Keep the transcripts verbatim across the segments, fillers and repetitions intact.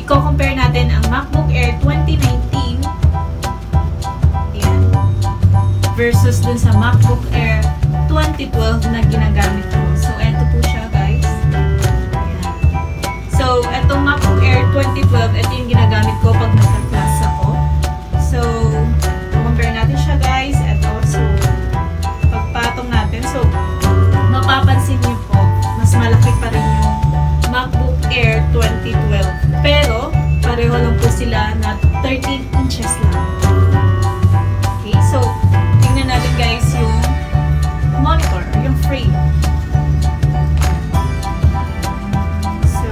i-compare natin ang Macbook Air twenty nineteen ayan, versus dun sa Macbook Air twenty twelve na ginagamit ko. So, eto po siya, guys. Ayan. So, etong Macbook Air twenty twelve, ito yung ginagamit ko pag nagka-class ako. So, compare natin siya, guys. Eto. So, pagpatong natin. So, mapapansin niyo po, mas malaki pa rin yung Macbook Air twenty twelve. Pero, pareho lang po sila na thirteen inches lang. Okay, so, tingnan natin, guys, yung monitor, yung frame. So,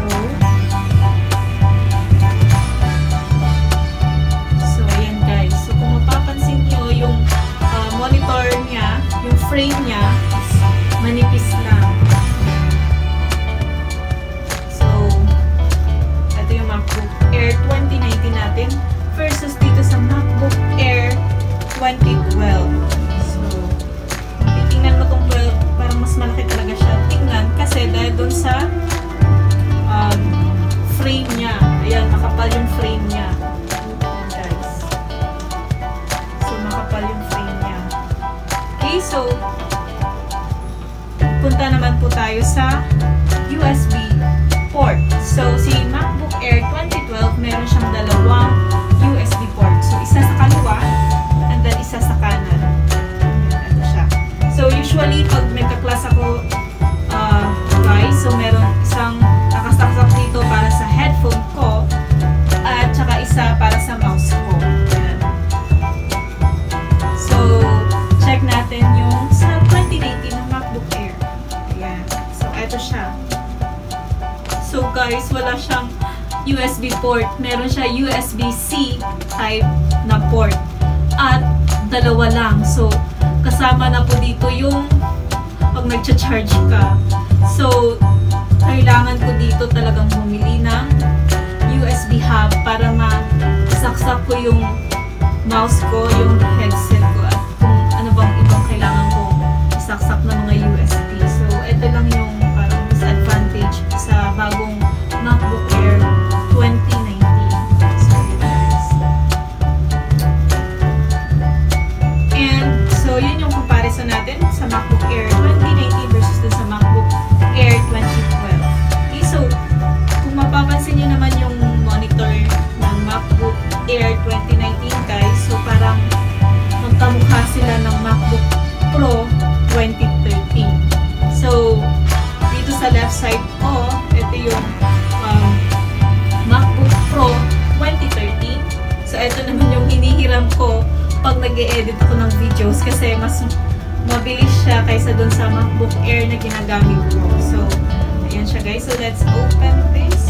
so, ayan, guys. So, kung mapapansin nyo, yung uh, monitor niya, yung frame niya, is manipis lang. So, ito yung Macbook Air twenty nineteen natin versus dito sa Macbook Air twenty twelve. So, tingnan mo itong twelve, parang mas malaki talaga siya tingnan kasi dahil dun sa um, frame niya. Ayan, makapal yung frame niya. Ayan, guys. So, makapal yung frame niya. Okay, so, punta naman po tayo sa U S B port. So, si Macbook Air twenty twelve, meron siyang dalawang U S B port. So, isa sa kaliwa, and then isa sa kanan. Ito siya. So, usually, pag nagka-class ako, uh, guys, so meron isang nakasaksak dito para sa headphone ko, at saka isa para sa mouse ko. Ayan. So, check natin yung sa twenty nineteen ng Macbook Air. Ayan. So, ito siya. So, guys, wala siyang U S B port. Meron siya U S B C type na port. At dalawa lang. So, kasama na po dito yung pag nag-charge ka. So, kailangan ko dito talagang bumili ng U S B hub para masaksak ko yung mouse ko, yung headset ko, at kung ano bang ibang kailangan ko isaksak na mga U S B. So, ito lang yung parang disadvantage sa bagong Macbook Air twenty nineteen. So, yun, guys. And, so, yun yung comparison natin sa Macbook Air twenty nineteen versus dun sa Macbook Air twenty twelve. Okay, so, kung mapapansin nyo naman yung monitor ng Macbook Air twenty nineteen, guys, so parang magkamukha sila ng Macbook Pro twenty thirteen. So, dito sa left side ko, ito yung um, MacBook Pro twenty thirteen. So, ito naman yung hinihiram ko pag nag-e-edit ako ng videos kasi mas mabilis siya kaysa dun sa MacBook Air na ginagamit ko. So, ayan siya, guys. So, let's open this.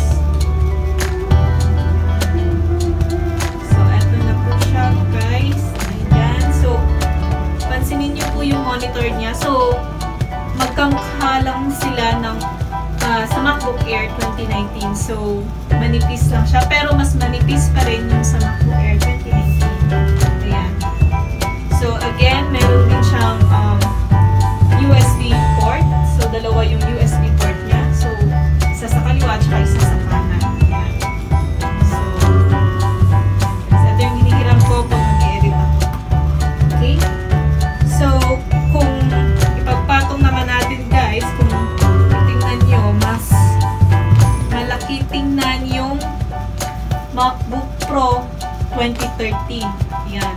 So, eto na po siya, guys. Ayan. So, pansinin niyo po yung monitor niya. So, magkamukha lang sila ng uh, sa Macbook Air twenty nineteen. So, manipis lang siya. Pero, mas manipis pa rin yung sa Macbook Air twenty nineteen. Ayan. So, again, meron din siyang um, U S B port. So, dalawa yung U S B port niya. So, isa sa kaliwa at isa sa kanan. Ayan. So, so, ito yung hinihiram ko pag mag-edit ako. Okay? So, kung ipagpatong naman natin, guys, kung tingnan nyo, mas malaki tingnan yung MacBook Pro twenty thirteen. Ayan.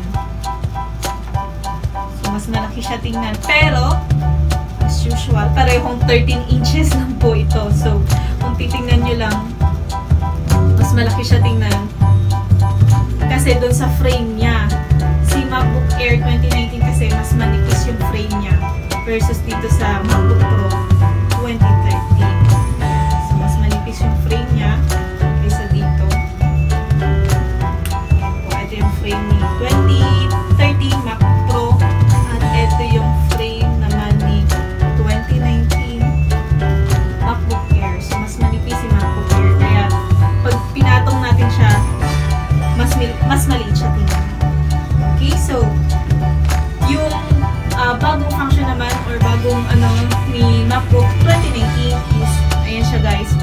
Mas malaki siya tingnan. Pero, as usual, parehong thirteen inches lang po ito. So, kung titingnan nyo lang, mas malaki siya tingnan. Kasi dun sa frame niya. Si MacBook Air twenty nineteen kasi mas manipis yung frame niya versus dito sa MacBook Pro twenty thirteen. So, mas manipis yung frame niya kaysa dito. Ito yung frame ni twenty thirteen MacBook Pro. Ito yung frame naman ni twenty nineteen MacBook Air. So, mas manipis si MacBook Air. Kaya, pag pinatong natin siya, mas, mas maliit siya tingnan. Okay, so, yung uh, bagong function naman or bagong ano ni MacBook twenty nineteen is, ayan siya, guys. We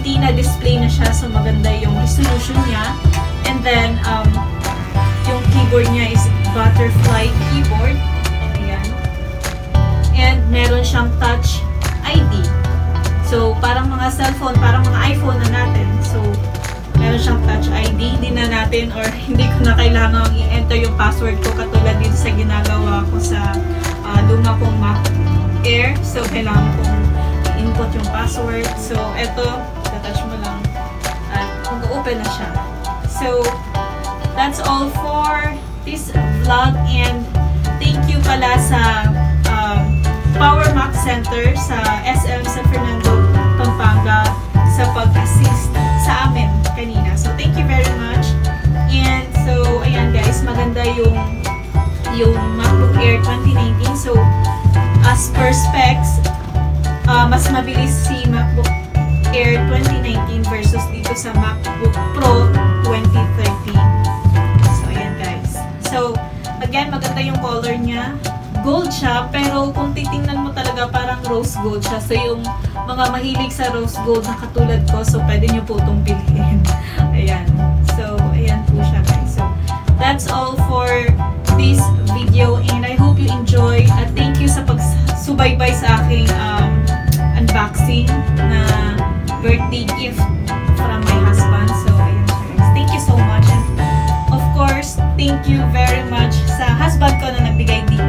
Retina display na siya, so maganda yung resolution niya. And then, um, yung keyboard niya is butterfly keyboard. Ayan. And meron siyang touch I D. So, parang mga cellphone, parang mga iPhone na natin. So, meron siyang touch I D. Hindi na natin or hindi ko na kailangan i-enter yung password ko katulad dito sa ginagawa ko sa uh, luma kong Macbook Air. So, kailangan kong input yung password. So, eto, tatouch mo lang at mag-open na siya. So, that's all for this vlog, and thank you pala sa um, Power Mac Center sa S M San Fernando, Pampanga sa pag-assist sa amin kanina. So, thank you very much. And so, ayan guys, maganda yung yung Macbook Air twenty nineteen. So, as per specs, Uh, mas mabilis si Macbook Air twenty nineteen versus dito sa Macbook Pro twenty thirteen. So, ayan guys. So, again, maganda yung color niya. Gold siya, pero kung titingnan mo talaga parang rose gold siya. So, yung mga mahilig sa rose gold na katulad ko, so pwede nyo po itong bilhin. Ayan. So, ayan po siya guys. So, that's all for this video, and I hope you enjoy. At thank you sa pagsubaybay sa aking um, unboxing na birthday gift from my husband. So, ayun guys. Thank you so much. And of course, thank you very much sa husband ko na nagbigay dito